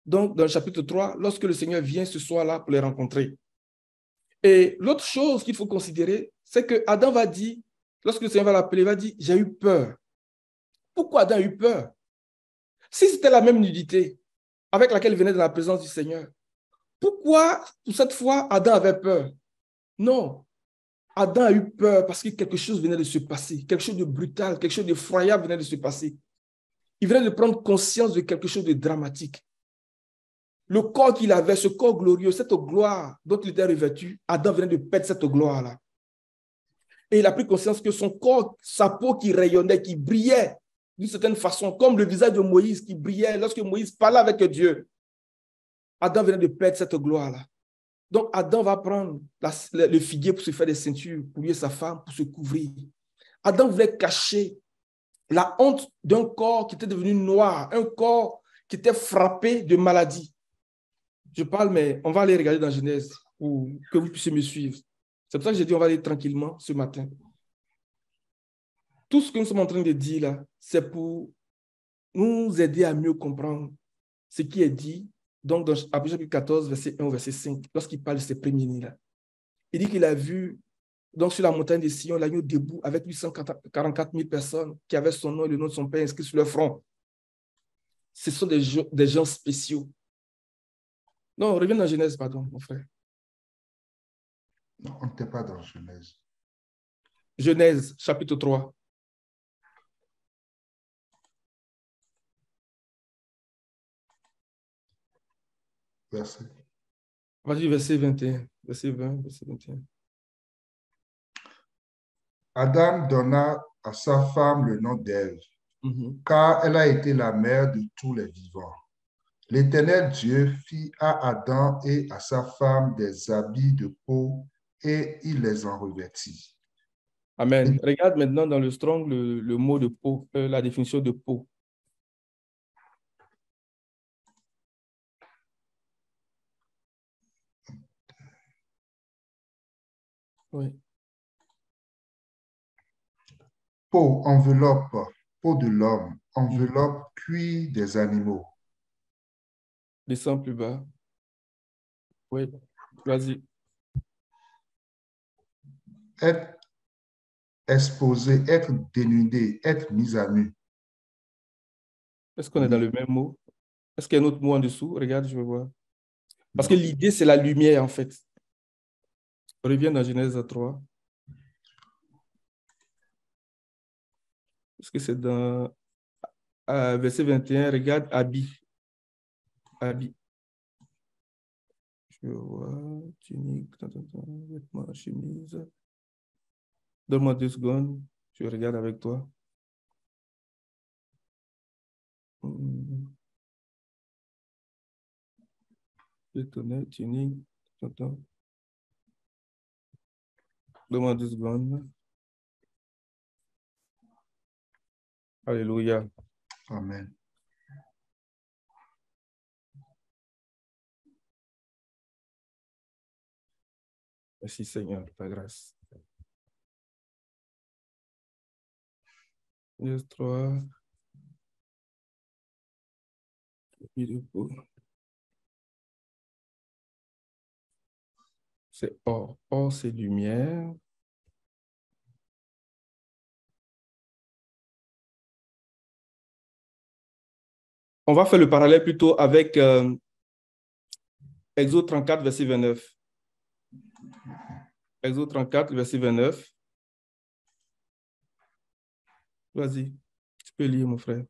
Donc, dans le chapitre 3, lorsque le Seigneur vient ce soir-là pour les rencontrer. Et l'autre chose qu'il faut considérer, c'est que Adam va dire, lorsque le Seigneur va l'appeler, il va dire, j'ai eu peur. Pourquoi Adam a eu peur? Si c'était la même nudité avec laquelle il venait dans la présence du Seigneur, pourquoi, pour cette fois, Adam avait peur? Non. Adam a eu peur parce que quelque chose venait de se passer, quelque chose de brutal, quelque chose d'effroyable venait de se passer. Il venait de prendre conscience de quelque chose de dramatique. Le corps qu'il avait, ce corps glorieux, cette gloire dont il était revêtu, Adam venait de perdre cette gloire-là. Et il a pris conscience que son corps, sa peau qui rayonnait, qui brillait d'une certaine façon, comme le visage de Moïse qui brillait lorsque Moïse parlait avec Dieu. Adam venait de perdre cette gloire-là. Donc, Adam va prendre le figuier pour se faire des ceintures, pour lui et sa femme, pour se couvrir. Adam voulait cacher la honte d'un corps qui était devenu noir, un corps qui était frappé de maladie. Je parle, mais on va aller regarder dans Genèse pour que vous puissiez me suivre. C'est pour ça que j'ai dit on va aller tranquillement ce matin. Tout ce que nous sommes en train de dire là, c'est pour nous aider à mieux comprendre ce qui est dit. Donc, dans Apocalypse chapitre 14, verset 1 au verset 5, lorsqu'il parle de ces premiers-nés-là, il dit qu'il a vu, donc sur la montagne de Sion, l'agneau debout avec 844 000 personnes qui avaient son nom et le nom de son père inscrit sur leur front. Ce sont des gens spéciaux. Non, reviens dans Genèse, pardon, mon frère. Non, on n'était pas dans Genèse. Genèse, chapitre 3. Verset. Vas-y, verset 21. Verset 20, verset 21. Adam donna à sa femme le nom d'Ève, car elle a été la mère de tous les vivants. L'Éternel Dieu fit à Adam et à sa femme des habits de peau et il les en revêtit. Amen. Regarde maintenant dans le Strong le mot de peau, la définition de peau. Oui. Peau, enveloppe, peau de l'homme, enveloppe, cuir des animaux. Descends plus bas. Oui, vas-y. Être exposé, être dénudé, être mis à nu. Est-ce qu'on est dans le même mot? Est-ce qu'il y a un autre mot en dessous? Regarde, je vais voir. Parce que l'idée, c'est la lumière, en fait. On revient dans Genèse 3. Est-ce que c'est dans verset 21? Regarde, habit. Habit. Je vois, tunique, vêtements, chemise. Donne-moi 2 secondes. Je regarde avec toi. Étonné, tunique. Donne-moi 2 secondes. Alléluia. Amen. Merci Seigneur, ta grâce. Genèse 3. C'est or. Or, c'est lumière. On va faire le parallèle plutôt avec Exode 34, verset 29. Exode 34, verset 29. Vas-y, tu peux lire, mon frère.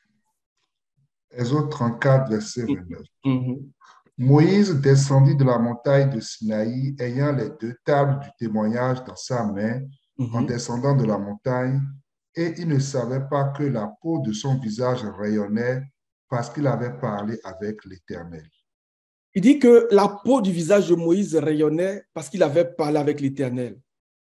Exode 34, verset 29. Moïse descendit de la montagne de Sinaï, ayant les 2 tables du témoignage dans sa main, en descendant de la montagne, et il ne savait pas que la peau de son visage rayonnait parce qu'il avait parlé avec l'Éternel. Il dit que la peau du visage de Moïse rayonnait parce qu'il avait parlé avec l'Éternel.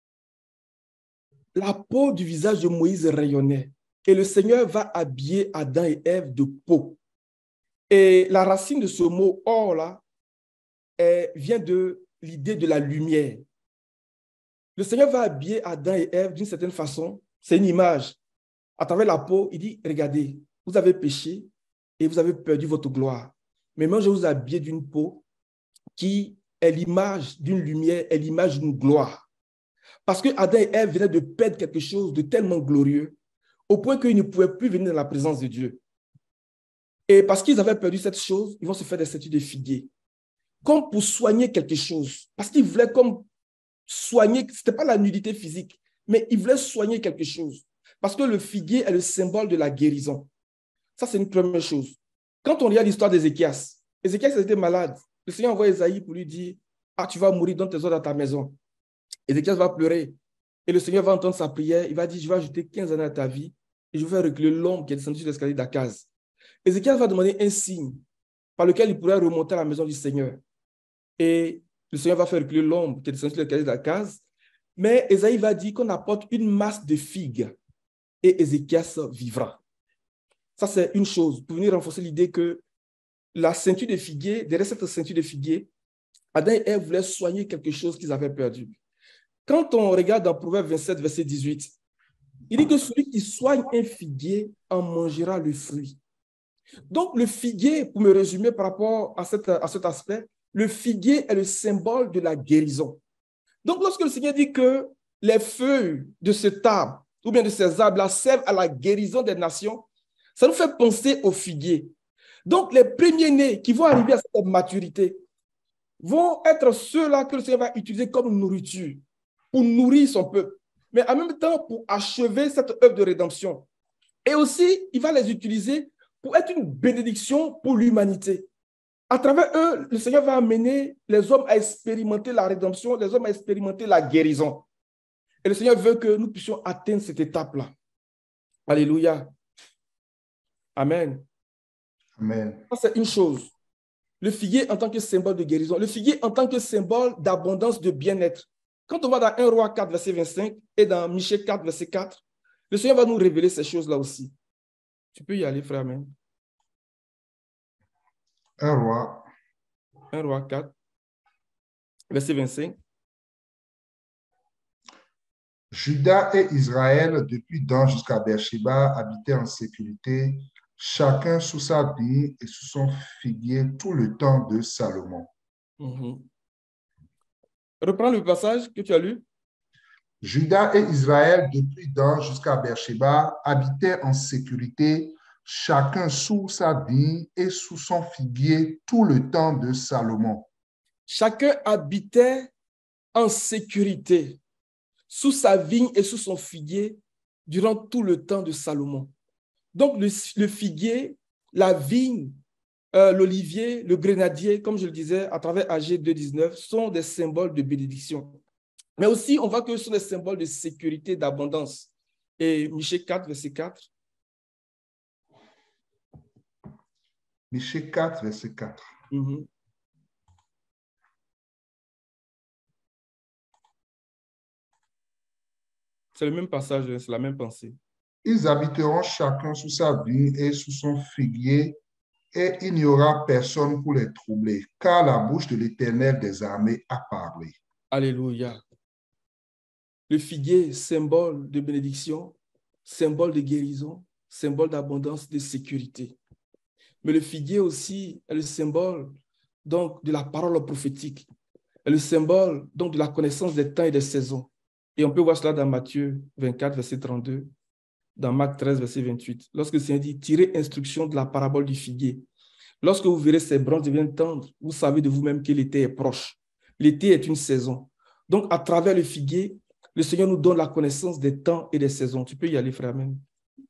La peau du visage de Moïse rayonnait. Et le Seigneur va habiller Adam et Ève de peau. Et la racine de ce mot « or » là vient de l'idée de la lumière. Le Seigneur va habiller Adam et Ève d'une certaine façon. C'est une image. À travers la peau, il dit, regardez, vous avez péché et vous avez perdu votre gloire. mais moi, je vous ai habillé d'une peau qui est l'image d'une lumière, est l'image d'une gloire. Parce que Adam et Ève venaient de perdre quelque chose de tellement glorieux, au point qu'ils ne pouvaient plus venir dans la présence de Dieu. Et parce qu'ils avaient perdu cette chose, ils vont se faire des statues de figuier, comme pour soigner quelque chose. Parce qu'ils voulaient comme soigner, ce n'était pas la nudité physique, mais ils voulaient soigner quelque chose. Parce que le figuier est le symbole de la guérison. Ça, c'est une première chose. Quand on regarde l'histoire d'Ézéchias, Ézéchias était malade. Le Seigneur envoie Esaïe pour lui dire, ah, tu vas mourir dans tes ordres à ta maison. Ézéchias va pleurer. Et le Seigneur va entendre sa prière. Il va dire, je vais ajouter 15 années à ta vie et je vais reculer l'homme qui est descendu sur l'escalier d'Akaz. Ézéchias va demander un signe par lequel il pourrait remonter à la maison du Seigneur. Et le Seigneur va faire reculer l'homme qui est descendu sur l'escalier d'Akaz. Mais Esaïe va dire qu'on apporte une masse de figues et Ézéchias vivra. Ça, c'est une chose pour venir renforcer l'idée que la ceinture de figuier, derrière cette ceinture de figuier, Adam et Ève voulaient soigner quelque chose qu'ils avaient perdu. Quand on regarde dans Proverbe 27, verset 18, il dit que celui qui soigne un figuier en mangera le fruit. Donc, le figuier, pour me résumer par rapport à cet aspect, le figuier est le symbole de la guérison. Donc, lorsque le Seigneur dit que les feuilles de cet arbre ou bien de ces arbres-là servent à la guérison des nations, ça nous fait penser au figuier. Donc, les premiers-nés qui vont arriver à cette maturité vont être ceux-là que le Seigneur va utiliser comme nourriture pour nourrir son peuple, mais en même temps pour achever cette œuvre de rédemption. Et aussi, il va les utiliser pour être une bénédiction pour l'humanité. À travers eux, le Seigneur va amener les hommes à expérimenter la rédemption, les hommes à expérimenter la guérison. Et le Seigneur veut que nous puissions atteindre cette étape-là. Alléluia. Amen. Amen. Ça, c'est une chose. Le figuier en tant que symbole de guérison. Le figuier en tant que symbole d'abondance, de bien-être. Quand on va dans 1 Roi 4, verset 25 et dans Michée 4, verset 4, le Seigneur va nous révéler ces choses-là aussi. Tu peux y aller, frère. Amen. 1 Roi. 1 Roi 4, verset 25. Juda et Israël, depuis Dan jusqu'à Beersheba, habitaient en sécurité, chacun sous sa vigne et sous son figuier tout le temps de Salomon. Reprends le passage que tu as lu. Juda et Israël, depuis Dan jusqu'à Beersheba, habitaient en sécurité, chacun sous sa vigne et sous son figuier tout le temps de Salomon. Chacun habitait en sécurité sous sa vigne et sous son figuier durant tout le temps de Salomon. Donc, le figuier, la vigne, l'olivier, le grenadier, comme je le disais à travers AG 2.19, sont des symboles de bénédiction. Mais aussi, on voit que ce sont des symboles de sécurité, d'abondance. Et Michée 4, verset 4. Michée 4, verset 4. C'est le même passage, c'est la même pensée. Ils habiteront chacun sous sa vigne et sous son figuier, et il n'y aura personne pour les troubler, car la bouche de l'Éternel des armées a parlé. Alléluia. Le figuier, symbole de bénédiction, symbole de guérison, symbole d'abondance, de sécurité. Mais le figuier aussi est le symbole donc, de la parole prophétique, est le symbole donc, de la connaissance des temps et des saisons. Et on peut voir cela dans Matthieu 24, verset 32, dans Marc 13, verset 28. Lorsque le Seigneur dit, tirez instruction de la parabole du figuier. Lorsque vous verrez ces branches devenir tendres, vous savez de vous-même que l'été est proche. L'été est une saison. Donc, à travers le figuier, le Seigneur nous donne la connaissance des temps et des saisons. Tu peux y aller, frère, même.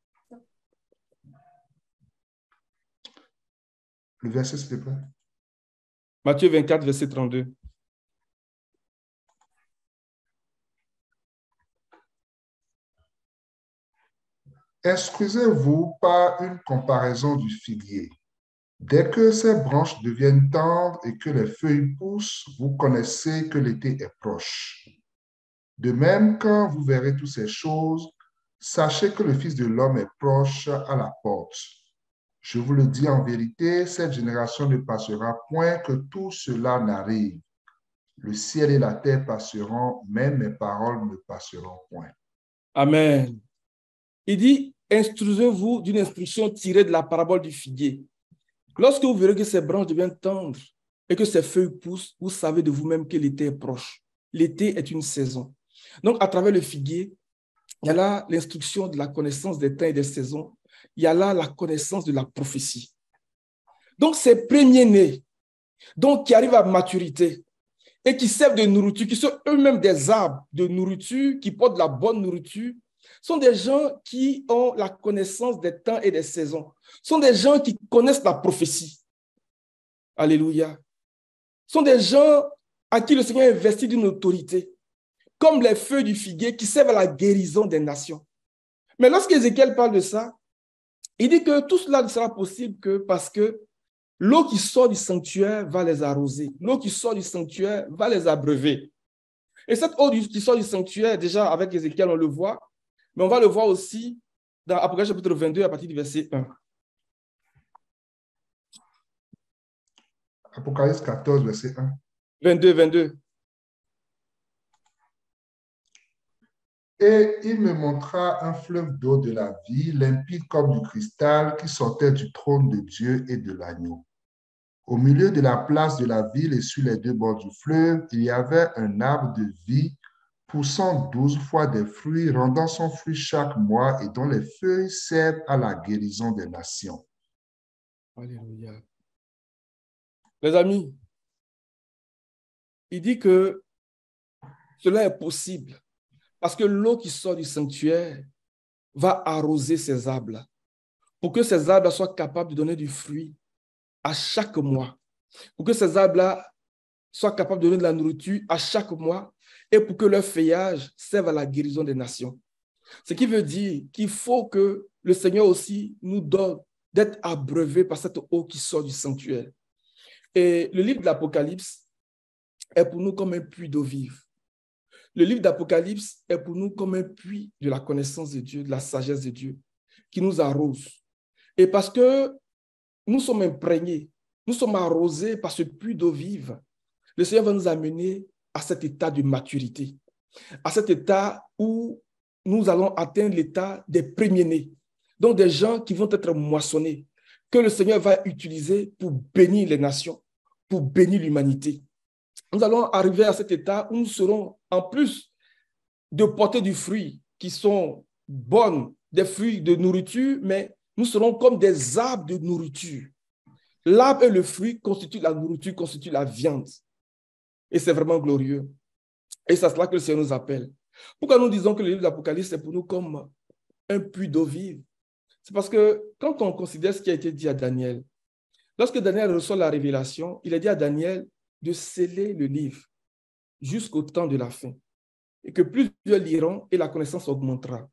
Le verset, s'il te plaît. Matthieu 24, verset 32. Instruisez-vous par une comparaison du figuier. Dès que ses branches deviennent tendres et que les feuilles poussent, vous connaissez que l'été est proche. De même, quand vous verrez toutes ces choses, sachez que le Fils de l'homme est proche à la porte. Je vous le dis en vérité, cette génération ne passera point que tout cela n'arrive. Le ciel et la terre passeront, mais mes paroles ne passeront point. Amen. Il dit, instruisez-vous d'une instruction tirée de la parabole du figuier. Lorsque vous verrez que ces branches deviennent tendres et que ces feuilles poussent, vous savez de vous-même que l'été est proche. L'été est une saison. Donc, à travers le figuier, il y a là l'instruction de la connaissance des temps et des saisons. Il y a là la connaissance de la prophétie. Donc, ces premiers-nés, donc qui arrivent à maturité et qui servent de nourriture, qui sont eux-mêmes des arbres de nourriture, qui portent de la bonne nourriture, sont des gens qui ont la connaissance des temps et des saisons. Sont des gens qui connaissent la prophétie. Alléluia. Sont des gens à qui le Seigneur investit d'une autorité, comme les feuilles du figuier qui servent à la guérison des nations. Mais lorsque Ézéchiel parle de ça, il dit que tout cela ne sera possible que parce que l'eau qui sort du sanctuaire va les arroser. L'eau qui sort du sanctuaire va les abreuver. Et cette eau qui sort du sanctuaire, déjà avec Ézéchiel, on le voit, mais on va le voir aussi dans Apocalypse chapitre 22 à partir du verset 1. Apocalypse 14, verset 1. 22. Et il me montra un fleuve d'eau de la vie, limpide comme du cristal, qui sortait du trône de Dieu et de l'agneau. Au milieu de la place de la ville et sur les deux bords du fleuve, il y avait un arbre de vie poussant 12 fois des fruits, rendant son fruit chaque mois et dont les feuilles servent à la guérison des nations. Alléluia. Les amis, il dit que cela est possible parce que l'eau qui sort du sanctuaire va arroser ces arbres pour que ces arbres soient capables de donner du fruit à chaque mois, pour que ces arbres-là soient capables de donner de la nourriture à chaque mois et pour que leur feuillage serve à la guérison des nations. Ce qui veut dire qu'il faut que le Seigneur aussi nous donne d'être abreuvés par cette eau qui sort du sanctuaire. Et le livre de l'Apocalypse est pour nous comme un puits d'eau vive. Le livre d'Apocalypse est pour nous comme un puits de la connaissance de Dieu, de la sagesse de Dieu, qui nous arrose. Et parce que nous sommes imprégnés, nous sommes arrosés par ce puits d'eau vive, le Seigneur va nous amener à cet état de maturité, à cet état où nous allons atteindre l'état des premiers-nés, donc des gens qui vont être moissonnés, que le Seigneur va utiliser pour bénir les nations, pour bénir l'humanité. Nous allons arriver à cet état où nous serons, en plus de porter du fruit qui sont bonnes, des fruits de nourriture, mais nous serons comme des arbres de nourriture. L'arbre et le fruit constituent la nourriture, constituent la viande. Et c'est vraiment glorieux. Et c'est à cela que le Seigneur nous appelle. Pourquoi nous disons que le livre de l'Apocalypse est pour nous comme un puits d'eau vive? C'est parce que quand on considère ce qui a été dit à Daniel, lorsque Daniel reçoit la révélation, il a dit à Daniel de sceller le livre jusqu'au temps de la fin et que plusieurs liront et la connaissance augmentera.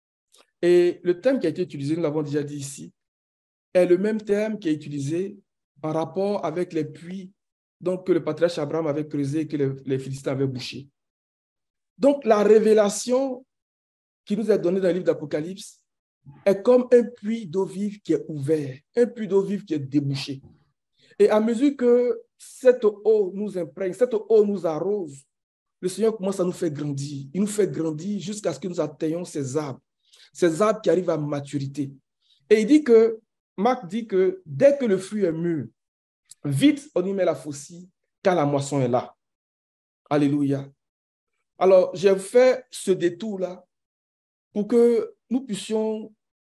Et le terme qui a été utilisé, nous l'avons déjà dit ici, est le même terme qui est utilisé en rapport avec les puits donc, que le patriarche Abraham avait creusé et que les Philistins avaient bouché. Donc, la révélation qui nous est donnée dans le livre d'Apocalypse est comme un puits d'eau vive qui est ouvert, un puits d'eau vive qui est débouché. Et à mesure que cette eau nous imprègne, cette eau nous arrose, le Seigneur commence à nous faire grandir. Il nous fait grandir jusqu'à ce que nous atteignions ces arbres qui arrivent à maturité. Et il dit que, Marc dit que dès que le fruit est mûr, vite on y met la faucille, car la moisson est là. Alléluia. Alors, j'ai fait ce détour-là pour que nous puissions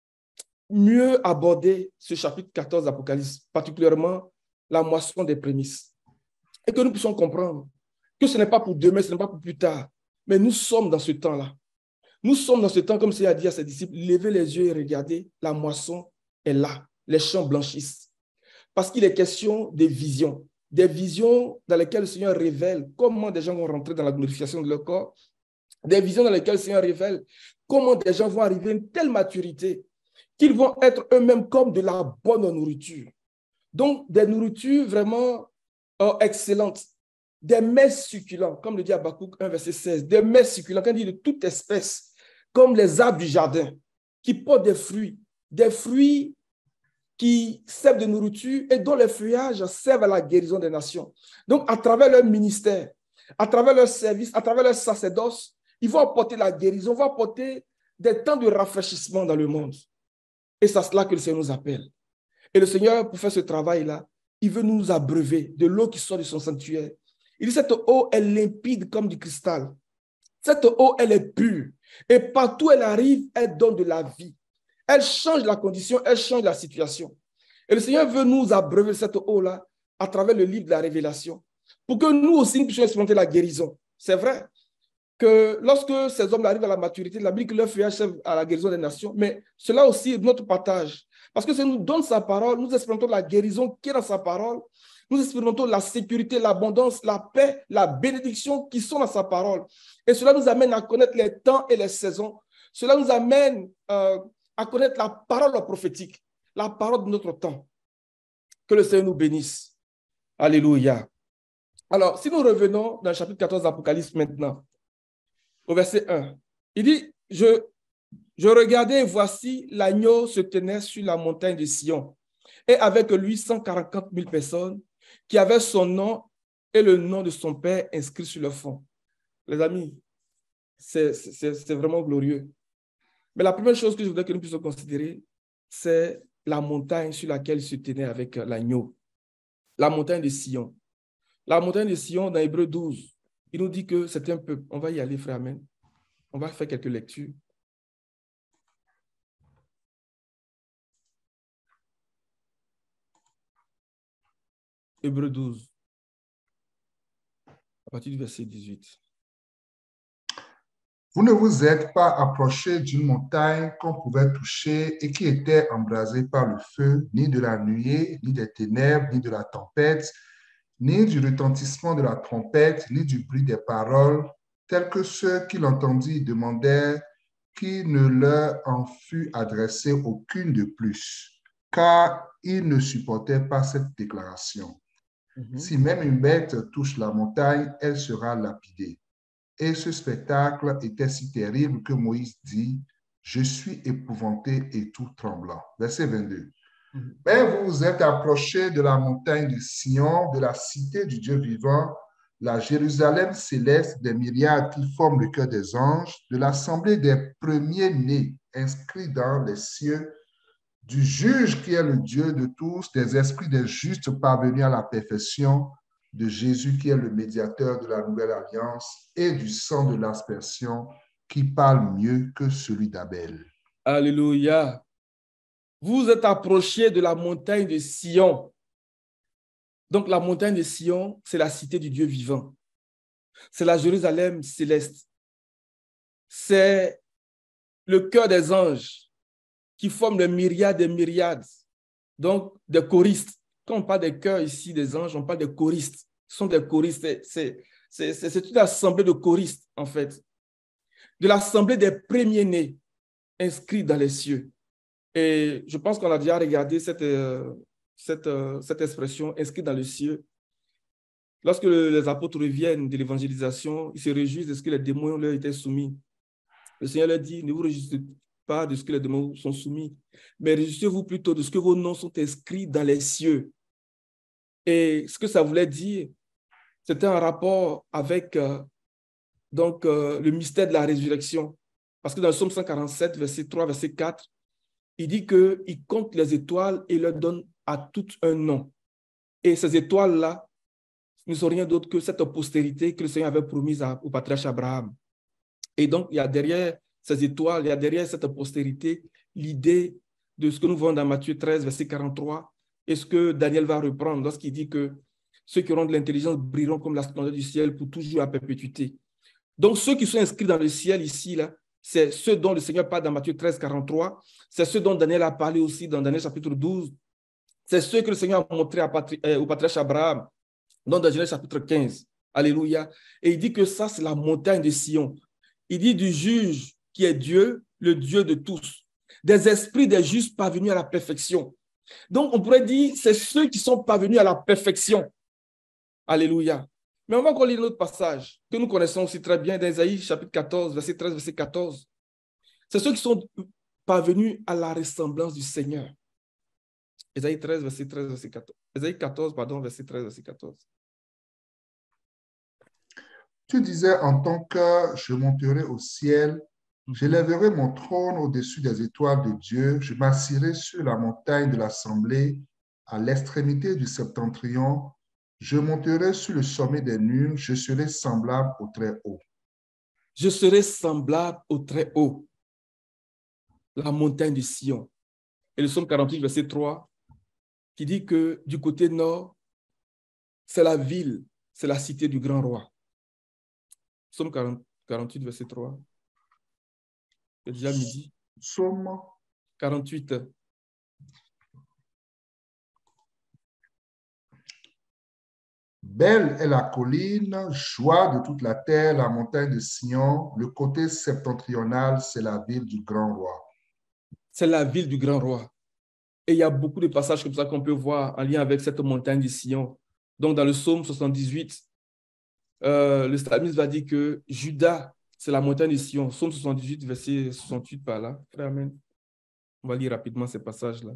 mieux aborder ce chapitre 14 d'Apocalypse, particulièrement la moisson des prémices. Et que nous puissions comprendre que ce n'est pas pour demain, ce n'est pas pour plus tard, mais nous sommes dans ce temps-là. Nous sommes dans ce temps, comme c'est a dit à ses disciples, levez les yeux et regardez, la moisson est là, les champs blanchissent. Parce qu'il est question des visions dans lesquelles le Seigneur révèle comment des gens vont rentrer dans la glorification de leur corps, des visions dans lesquelles le Seigneur révèle comment des gens vont arriver à une telle maturité qu'ils vont être eux-mêmes comme de la bonne nourriture. Donc, des nourritures vraiment excellentes, des mets succulents, comme le dit Habakkuk 1, verset 16, des mets succulents, quand il dit de toute espèce, comme les arbres du jardin, qui portent des fruits qui servent de nourriture et dont les feuillages servent à la guérison des nations. Donc, à travers leur ministère, à travers leur service, à travers leur sacerdoce, ils vont apporter la guérison, vont apporter des temps de rafraîchissement dans le monde. Et c'est à cela que le Seigneur nous appelle. Et le Seigneur, pour faire ce travail-là, il veut nous abreuver de l'eau qui sort de son sanctuaire. Il dit, cette eau est limpide comme du cristal. Cette eau, elle est pure. Et partout où elle arrive, elle donne de la vie. Elle change la condition, elle change la situation. Et le Seigneur veut nous abreuver cette eau-là à travers le livre de la Révélation pour que nous aussi nous puissions expérimenter la guérison. C'est vrai que lorsque ces hommes arrivent à la maturité, la Bible leur fait achève à la guérison des nations, mais cela aussi est notre partage. Parce que ça nous donne sa parole, nous expérimentons la guérison qui est dans sa parole, nous expérimentons la sécurité, l'abondance, la paix, la bénédiction qui sont dans sa parole. Et cela nous amène à connaître les temps et les saisons. Cela nous amène à connaître la parole prophétique, la parole de notre temps. Que le Seigneur nous bénisse. Alléluia. Alors, si nous revenons dans le chapitre 14 d'Apocalypse maintenant, au verset 1, il dit, je regardais et voici l'agneau se tenait sur la montagne de Sion et avec lui 144 000 personnes qui avaient son nom et le nom de son père inscrit sur le front. Les amis, c'est vraiment glorieux. Mais la première chose que je voudrais que nous puissions considérer, c'est la montagne sur laquelle il se tenait avec l'agneau. La montagne de Sion. La montagne de Sion, dans Hébreux 12, il nous dit que c'est un peuple. On va y aller, frère, amen. On va faire quelques lectures. Hébreux 12, à partir du verset 18. Vous ne vous êtes pas approché d'une montagne qu'on pouvait toucher et qui était embrasée par le feu, ni de la nuée, ni des ténèbres, ni de la tempête, ni du retentissement de la trompette, ni du bruit des paroles, tels que ceux qui l'entendirent demandèrent qu'il ne leur en fût adressé aucune de plus, car ils ne supportaient pas cette déclaration. Si même une bête touche la montagne, elle sera lapidée. Et ce spectacle était si terrible que Moïse dit, « Je suis épouvanté et tout tremblant. » Verset 22. Mais vous vous êtes approchés de la montagne de Sion, de la cité du Dieu vivant, la Jérusalem céleste des myriades qui forment le cœur des anges, de l'assemblée des premiers-nés inscrits dans les cieux, du juge qui est le Dieu de tous, des esprits des justes parvenus à la perfection, de Jésus qui est le médiateur de la nouvelle alliance et du sang de l'aspersion qui parle mieux que celui d'Abel. Alléluia. Vous êtes approchés de la montagne de Sion. Donc la montagne de Sion, c'est la cité du Dieu vivant. C'est la Jérusalem céleste. C'est le cœur des anges qui forment les myriades des myriades. Donc des choristes. Quand on parle des chœurs ici, des anges, on parle des choristes. Ce sont des choristes. C'est une assemblée de choristes, en fait. De l'assemblée des premiers-nés inscrits dans les cieux. Et je pense qu'on a déjà regardé cette expression, inscrite dans les cieux. Lorsque les apôtres reviennent de l'évangélisation, ils se réjouissent de ce que les démons leur étaient soumis. Le Seigneur leur dit, ne vous réjouissez pas de ce que les démons sont soumis, mais réjouissez-vous plutôt de ce que vos noms sont inscrits dans les cieux. Et ce que ça voulait dire, c'était un rapport avec le mystère de la résurrection. Parce que dans le psaume 147, verset 3, verset 4, il dit qu'il compte les étoiles et leur donne à toutes un nom. Et ces étoiles-là ne sont rien d'autre que cette postérité que le Seigneur avait promise au patriarche Abraham. Et donc, il y a derrière ces étoiles, il y a derrière cette postérité l'idée de ce que nous voyons dans Matthieu 13, verset 43, et ce que Daniel va reprendre lorsqu'il dit que ceux qui auront de l'intelligence brilleront comme la splendeur du ciel pour toujours à perpétuité. Donc, ceux qui sont inscrits dans le ciel ici, là, c'est ceux dont le Seigneur parle dans Matthieu 13, 43. C'est ceux dont Daniel a parlé aussi dans Daniel chapitre 12. C'est ceux que le Seigneur a montré au patriarche Abraham dans Daniel chapitre 15. Alléluia. Et il dit que ça, c'est la montagne de Sion. Il dit du juge qui est Dieu, le Dieu de tous. Des esprits des justes parvenus à la perfection. Donc, on pourrait dire, c'est ceux qui sont parvenus à la perfection. Alléluia. Mais on va encore lire notre passage que nous connaissons aussi très bien d'Ésaïe chapitre 14, verset 13, verset 14. C'est ceux qui sont parvenus à la ressemblance du Seigneur. Ésaïe 13, verset 13, verset 14. Ésaïe 14, pardon, verset 13, verset 14. Tu disais en ton cœur, je monterai au ciel, J'élèverai mon trône au-dessus des étoiles de Dieu. Je m'assirai sur la montagne de l'assemblée à l'extrémité du septentrion. Je monterai sur le sommet des nues. Je serai semblable au Très-Haut. Je serai semblable au Très-Haut, la montagne de Sion. Et le psaume 48, verset 3, qui dit que du côté nord, c'est la ville, c'est la cité du grand roi. Psaume 48, verset 3. C'est déjà midi. Psaume 48. Belle est la colline, joie de toute la terre, la montagne de Sion. Le côté septentrional, c'est la ville du grand roi. C'est la ville du grand roi. Et il y a beaucoup de passages comme ça qu'on peut voir en lien avec cette montagne de Sion. Donc, dans le psaume 78, le psalmiste va dire que Juda, c'est la montagne de Sion. Psaume 78, verset 68 par là. Frère, amen. On va lire rapidement ces passages-là.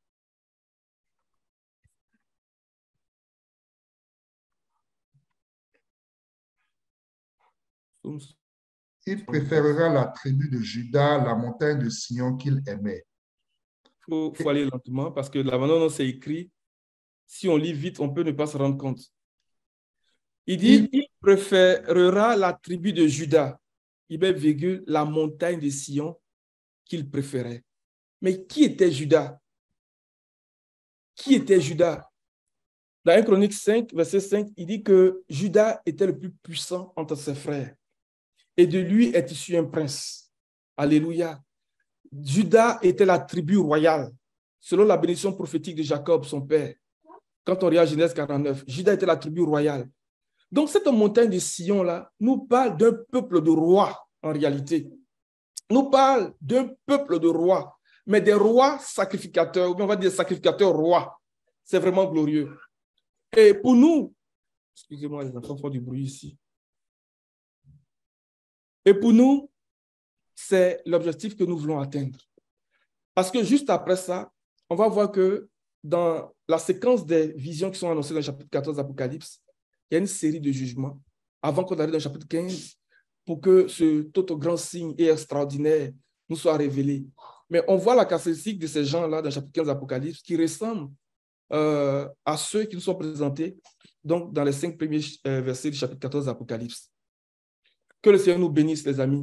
Il préférera la tribu de Juda, la montagne de Sion qu'il aimait. Il faut aller lentement parce que l'abandon, c'est écrit. Si on lit vite, on peut ne pas se rendre compte. Il dit, il préférera la tribu de Juda, la montagne de Sion qu'il préférait. Mais qui était Juda? Qui était Juda? Dans 1 Chronique 5, verset 5, il dit que Juda était le plus puissant entre ses frères. Et de lui est issu un prince. Alléluia. Juda était la tribu royale, selon la bénédiction prophétique de Jacob, son père. Quand on regarde Genèse 49, Juda était la tribu royale. Donc, cette montagne de Sion-là nous parle d'un peuple de rois, en réalité. Nous parle d'un peuple de rois, mais des rois sacrificateurs, ou bien on va dire sacrificateurs rois. C'est vraiment glorieux. Et pour nous, excusez-moi, les enfants font du bruit ici. Et pour nous, c'est l'objectif que nous voulons atteindre. Parce que juste après ça, on va voir que dans la séquence des visions qui sont annoncées dans le chapitre 14 d'Apocalypse, il y a une série de jugements avant qu'on arrive dans le chapitre 15 pour que ce tout grand signe et extraordinaire nous soit révélé. Mais on voit la caractéristique de ces gens-là dans le chapitre 15 d'Apocalypse qui ressemblent à ceux qui nous sont présentés donc, dans les 5 premiers versets du chapitre 14 d'Apocalypse. Que le Seigneur nous bénisse, les amis,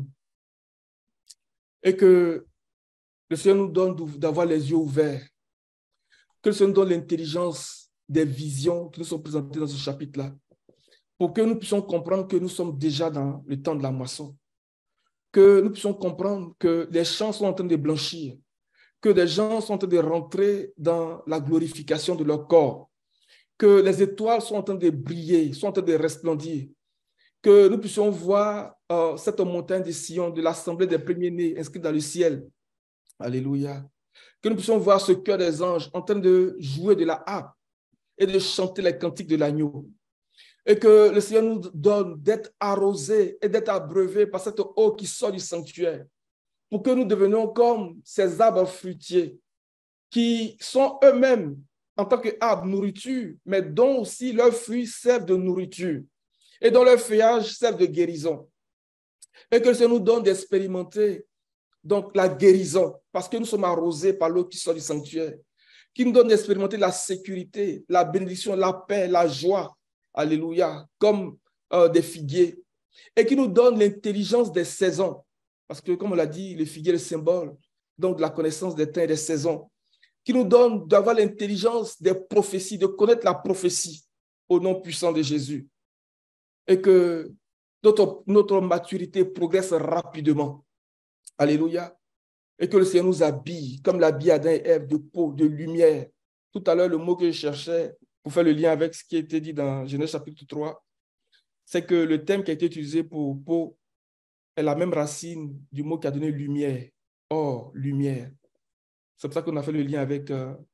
et que le Seigneur nous donne d'avoir les yeux ouverts, que le Seigneur nous donne l'intelligence des visions qui nous sont présentées dans ce chapitre-là, pour que nous puissions comprendre que nous sommes déjà dans le temps de la moisson, que nous puissions comprendre que les champs sont en train de blanchir, que des gens sont en train de rentrer dans la glorification de leur corps, que les étoiles sont en train de briller, sont en train de resplendir, que nous puissions voir cette montagne de Sion, de l'assemblée des premiers-nés inscrits dans le ciel. Alléluia. Que nous puissions voir ce cœur des anges en train de jouer de la harpe et de chanter les cantiques de l'agneau. Et que le Seigneur nous donne d'être arrosés et d'être abreuvés par cette eau qui sort du sanctuaire, pour que nous devenions comme ces arbres fruitiers qui sont eux-mêmes, en tant qu'arbres, nourriture, mais dont aussi leurs fruits servent de nourriture et dont leurs feuillages servent de guérison. Et que le Seigneur nous donne d'expérimenter donc la guérison, parce que nous sommes arrosés par l'eau qui sort du sanctuaire, qui nous donne d'expérimenter la sécurité, la bénédiction, la paix, la joie, alléluia, comme des figuiers, et qui nous donne l'intelligence des saisons, parce que comme on l'a dit, le figuier est le symbole donc de la connaissance des temps et des saisons, qui nous donne d'avoir l'intelligence des prophéties, de connaître la prophétie au nom puissant de Jésus, et que notre maturité progresse rapidement. Alléluia. Et que le Seigneur nous habille, comme l'habille Adam et Ève, de peau, de lumière. Tout à l'heure, le mot que je cherchais pour faire le lien avec ce qui a été dit dans Genèse chapitre 3, c'est que le terme qui a été utilisé pour peau est la même racine du mot qui a donné lumière. Or, lumière. C'est pour ça qu'on a fait le lien avec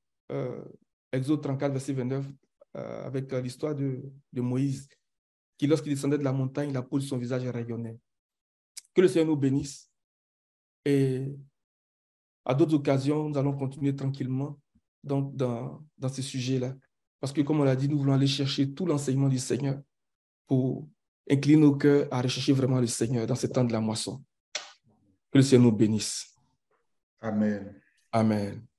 Exode 34, verset 29, avec l'histoire de Moïse, qui, lorsqu'il descendait de la montagne, la peau de son visage rayonnait. Que le Seigneur nous bénisse. Et à d'autres occasions, nous allons continuer tranquillement donc, dans ces sujets-là. Parce que, comme on l'a dit, nous voulons aller chercher tout l'enseignement du Seigneur pour incliner nos cœurs à rechercher vraiment le Seigneur dans ce temps de la moisson. Que le Seigneur nous bénisse. Amen. Amen.